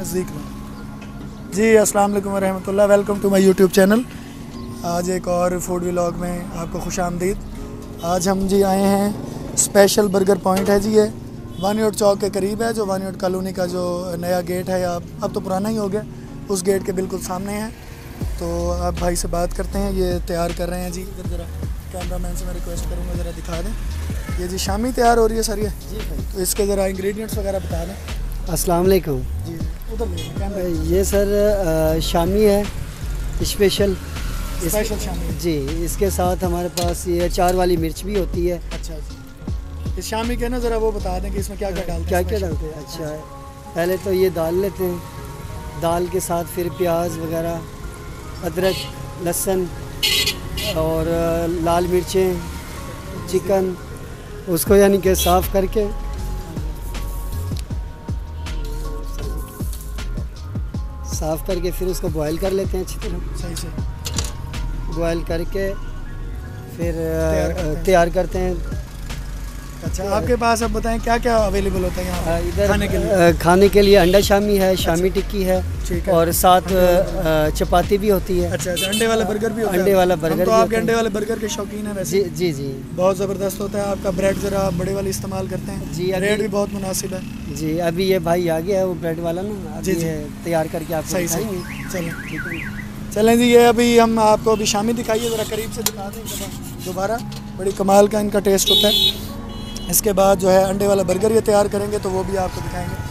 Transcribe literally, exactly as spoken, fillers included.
नज़दीक लो जी। अस्सलाम वालेकुम वरहमतुल्लाह, welcome to my YouTube channel. आज एक और फूड व्लॉग में आपको खुशामदीद। आज हम जी आए हैं स्पेशल बर्गर पॉइंट है जी, ये वानियोड चौक के करीब है, जो वानियोड कॉलोनी का जो नया गेट है, अब अब तो पुराना ही हो गया, उस गेट के बिल्कुल सामने है। तो आप भाई से बात करते हैं, ये तैयार कर रहे हैं जी। इधर ज़रा कैमरामैन से मैं रिक्वेस्ट करूँगा ज़रा दिखा दें। ये जी शामी तैयार हो रही है सर ये जी भाई। तो इसके ज़रा इंग्रेडिएंट्स वगैरह बता दें। अस्सलाम वालेकुम जी उधर ये सर शामी है, स्पेशल स्पेशल शामी जी। इसके साथ हमारे पास ये अचार वाली मिर्च भी होती है। अच्छा जी, इस शामी के ना ज़रा वो बता दें कि इसमें क्या क्या डालते हैं। क्या क्या डालते हैं? अच्छा है, पहले तो ये दाल लेते हैं, दाल के साथ फिर प्याज वगैरह, अदरक, लहसुन और लाल मिर्चें, चिकन, उसको यानी कि साफ़ करके साफ़ करके फिर उसको बॉयल कर लेते हैं अच्छी तरह। सही से बॉयल करके फिर तैयार करते हैं। अच्छा, आपके पास अब बताएं क्या क्या अवेलेबल होता है यहाँ इधर खाने के लिए? खाने के लिए अंडा शामी है, शामी टिक्की है, ठीक है, और साथ चपाती भी होती है। अच्छा अच्छा, अंडे वाला बर्गर भी होता है? अंडे वाला बर्गर तो भी आपके होता अंडे वाले बर्गर के शौकीन है वैसे? जी जी जी, बहुत ज़बरदस्त होता है आपका ब्रेड। ज़रा आप बड़े वाली इस्तेमाल करते हैं जी, रेट भी बहुत मुनासिब है जी। अभी ये भाई आ गया है वो ब्रेड वाला ना, जी जी, तैयार करके आप सही सही। चलें ठीक है, चलें जी। ये अभी हम आपको अभी शामी दिखाइए, ज़रा करीब से दिखा दें दोबारा। बड़ी कमाल का इनका टेस्ट होता है। इसके बाद जो है अंडे वाला बर्गर ये तैयार करेंगे, तो वो भी आपको दिखाएंगे।